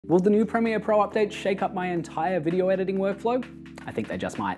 Will the new Premiere Pro update shake up my entire video editing workflow? I think they just might.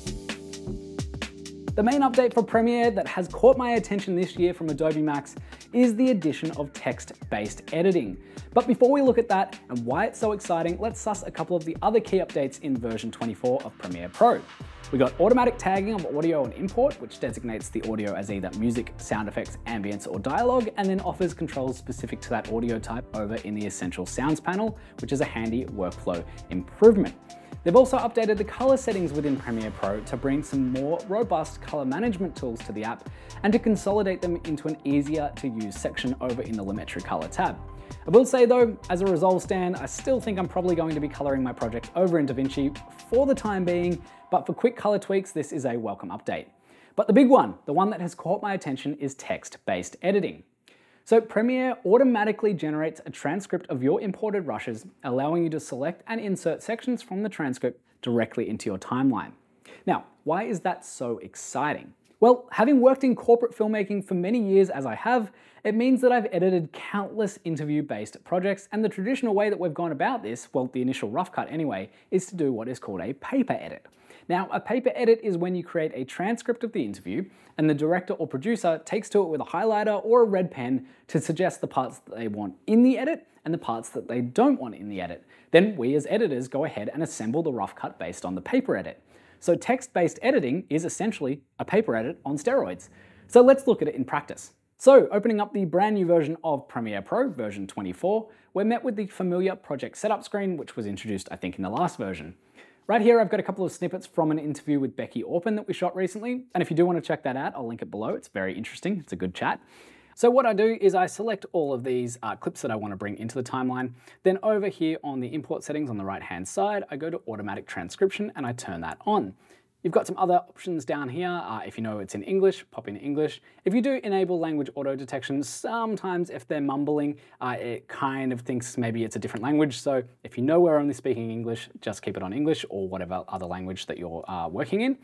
The main update for Premiere that has caught my attention this year from Adobe MAX is the addition of text-based editing. But before we look at that and why it's so exciting, let's suss a couple of the other key updates in version 24 of Premiere Pro. We got automatic tagging of audio and import, which designates the audio as either music, sound effects, ambience, or dialogue, and then offers controls specific to that audio type over in the Essential Sounds panel, which is a handy workflow improvement. They've also updated the color settings within Premiere Pro to bring some more robust color management tools to the app and to consolidate them into an easier to use section over in the Lumetri Color tab. I will say though, as a Resolve stan, I still think I'm probably going to be coloring my project over in DaVinci for the time being, but for quick color tweaks, this is a welcome update. But the big one, the one that has caught my attention, is text-based editing. So Premiere automatically generates a transcript of your imported rushes, allowing you to select and insert sections from the transcript directly into your timeline. Now, why is that so exciting? Well, having worked in corporate filmmaking for many years as I have, it means that I've edited countless interview-based projects, and the traditional way that we've gone about this, well, the initial rough cut anyway, is to do what is called a paper edit. Now, a paper edit is when you create a transcript of the interview and the director or producer takes to it with a highlighter or a red pen to suggest the parts that they want in the edit and the parts that they don't want in the edit. Then we as editors go ahead and assemble the rough cut based on the paper edit. So text-based editing is essentially a paper edit on steroids. So let's look at it in practice. So opening up the brand new version of Premiere Pro, version 24, we're met with the familiar project setup screen, which was introduced, I think, in the last version. Right here, I've got a couple of snippets from an interview with Becky Orpin that we shot recently. And if you do want to check that out, I'll link it below. It's very interesting. It's a good chat. So what I do is I select all of these clips that I want to bring into the timeline. Then over here on the import settings on the right-hand side, I go to automatic transcription and I turn that on. You've got some other options down here. If you know it's in English, pop in English. If you do enable language auto detection, sometimes if they're mumbling, it kind of thinks maybe it's a different language. So if you know we're only speaking English, just keep it on English or whatever other language that you're working in.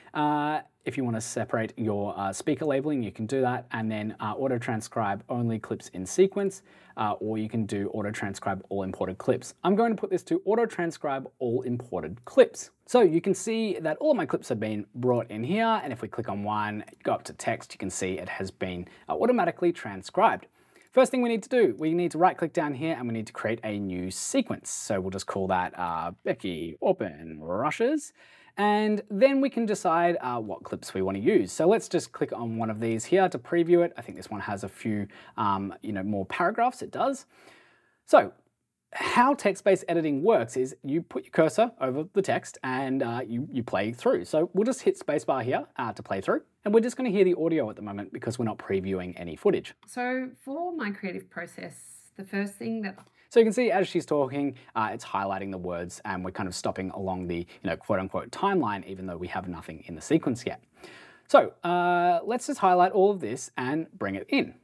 If you want to separate your speaker labeling, you can do that, and then auto-transcribe only clips in sequence, or you can do auto-transcribe all imported clips. I'm going to put this to auto-transcribe all imported clips. So you can see that all of my clips have been brought in here, and if we click on one, go up to text, you can see it has been automatically transcribed. First thing we need to do, we need to right-click down here and we need to create a new sequence. So we'll just call that Becky Orpin Rushes. And then we can decide what clips we want to use. So let's just click on one of these here to preview it. I think this one has a few more paragraphs, it does. So how text-based editing works is you put your cursor over the text and you play through. So we'll just hit spacebar here to play through. And we're just going to hear the audio at the moment because we're not previewing any footage. So for my creative process, the first thing that... So you can see as she's talking, it's highlighting the words and we're kind of stopping along the quote unquote timeline, even though we have nothing in the sequence yet. So let's just highlight all of this and bring it in.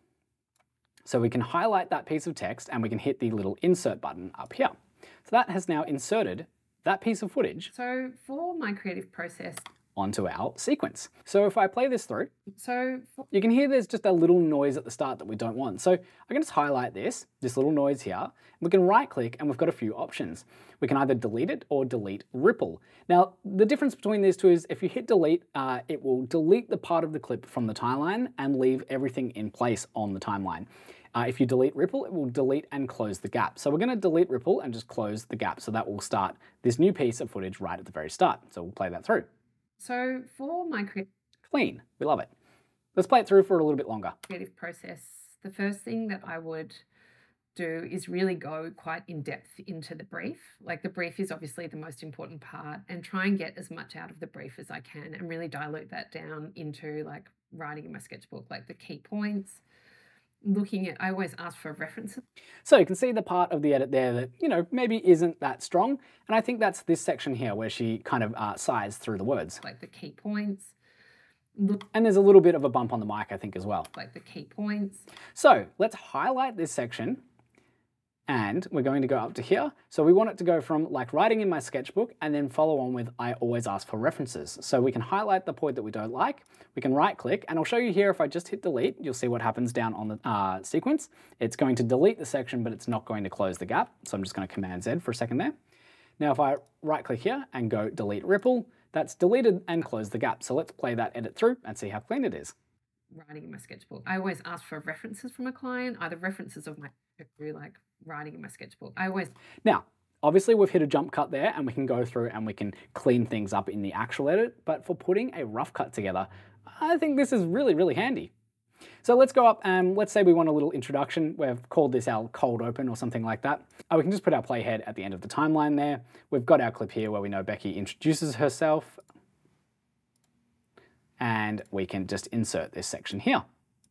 So we can highlight that piece of text and we can hit the little insert button up here. So that has now inserted that piece of footage. So for my creative process, onto our sequence. So if I play this through, you can hear there's just a little noise at the start that we don't want. So I can just highlight this little noise here. We can right click and we've got a few options. We can either delete it or delete ripple. Now, the difference between these two is if you hit delete, it will delete the part of the clip from the timeline and leave everything in place on the timeline. If you delete ripple, it will delete and close the gap. So we're going to delete ripple and just close the gap. So that will start this new piece of footage right at the very start. So we'll play that through. So for my clean, we love it. Let's play it through for a little bit longer. Creative process, the first thing that I would do is really go quite in depth into the brief. Like the brief is obviously the most important part, and try and get as much out of the brief as I can and really dilute that down into like writing in my sketchbook, like the key points. Looking at, I always ask for references. So you can see the part of the edit there that, maybe isn't that strong. And I think that's this section here where she kind of sighs through the words. Like the key points. And there's a little bit of a bump on the mic, I think, as well. Like the key points. So let's highlight this section And we're going to go up to here. So we want it to go from like writing in my sketchbook and then follow on with I always ask for references. So we can highlight the point that we don't like, we can right click, and I'll show you here if I just hit delete, you'll see what happens down on the sequence. It's going to delete the section, but it's not going to close the gap. So I'm just going to Command Z for a second there. Now if I right click here and go delete ripple, that's deleted and closed the gap. So let's play that edit through and see how clean it is. Writing in my sketchbook. I always ask for references from a client, either references of my like writing in my sketchbook. Now, obviously we've hit a jump cut there and we can go through and we can clean things up in the actual edit, but for putting a rough cut together, I think this is really, really handy. So let's go up and let's say we want a little introduction. We've called this our cold open or something like that. We can just put our playhead at the end of the timeline there. We've got our clip here where we know Becky introduces herself, and we can just insert this section here.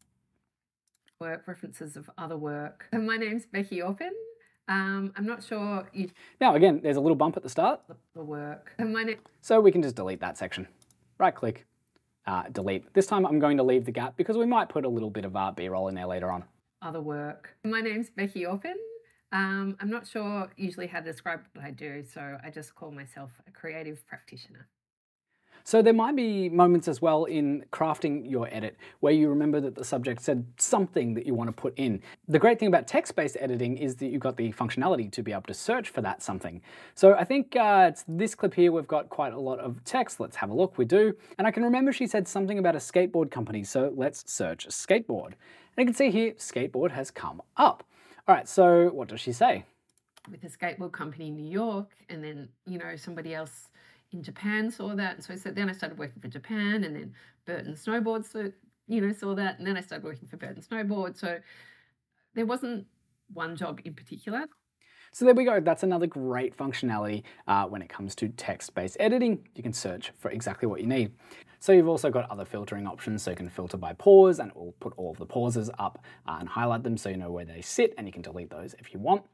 Work, references of other work. And my name's Becky Oppen. I'm not sure you... Now again, there's a little bump at the start. The work. And my name... So we can just delete that section. Right click, delete. This time I'm going to leave the gap because we might put a little bit of B-roll in there later on. Other work. My name's Becky Oppen. I'm not sure usually how to describe what I do, so I just call myself a creative practitioner. So there might be moments as well in crafting your edit where you remember that the subject said something that you want to put in. The great thing about text-based editing is that you've got the functionality to be able to search for that something. So I think it's this clip here, we've got quite a lot of text. Let's have a look, we do. And I can remember she said something about a skateboard company, so let's search skateboard. And you can see here, skateboard has come up. All right, so what does she say? With a skateboard company in New York, and then, you know, somebody else in Japan saw that, and so then I started working for Japan, and then Burton Snowboards, so, you know, saw that, and then I started working for Burton Snowboard. So there wasn't one job in particular. So there we go. That's another great functionality when it comes to text-based editing. You can search for exactly what you need. So you've also got other filtering options, so you can filter by pause, and it will put all of the pauses up and highlight them so you know where they sit, and you can delete those if you want.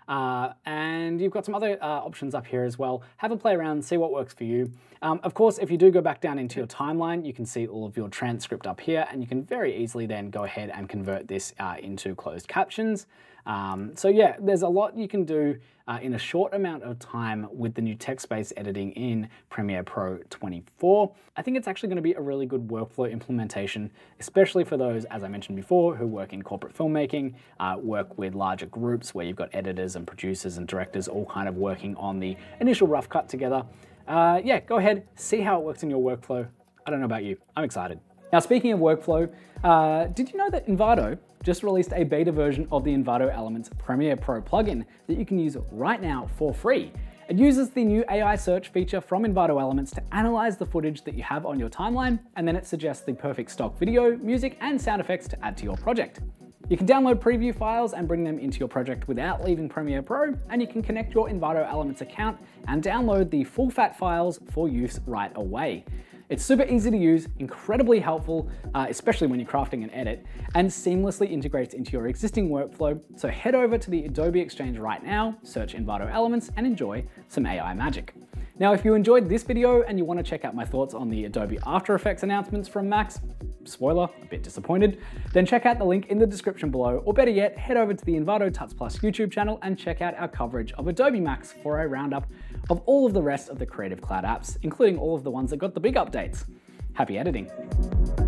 And you've got some other options up here as well. Have a play around, see what works for you. Of course, if you do go back down into your timeline, you can see all of your transcript up here, and you can very easily then go ahead and convert this into closed captions. So yeah, there's a lot you can do in a short amount of time with the new text-based editing in Premiere Pro 24. I think it's actually going to be a really good workflow implementation, especially for those, as I mentioned before, who work in corporate filmmaking, work with larger groups where you've got editors and producers and directors all kind of working on the initial rough cut together. Yeah, go ahead, see how it works in your workflow. I don't know about you, I'm excited. Now, speaking of workflow, did you know that Envato just released a beta version of the Envato Elements Premiere Pro plugin that you can use right now for free? It uses the new AI search feature from Envato Elements to analyze the footage that you have on your timeline, and then it suggests the perfect stock video, music, and sound effects to add to your project. You can download preview files and bring them into your project without leaving Premiere Pro, and you can connect your Envato Elements account and download the full fat files for use right away. It's super easy to use, incredibly helpful, especially when you're crafting an edit, and seamlessly integrates into your existing workflow. So head over to the Adobe Exchange right now, search Envato Elements, and enjoy some AI magic. Now, if you enjoyed this video and you want to check out my thoughts on the Adobe After Effects announcements from Max, spoiler, a bit disappointed, then check out the link in the description below, or better yet, head over to the Envato Tuts Plus YouTube channel and check out our coverage of Adobe MAX for a roundup of all of the rest of the Creative Cloud apps, including all of the ones that got the big updates. Happy editing.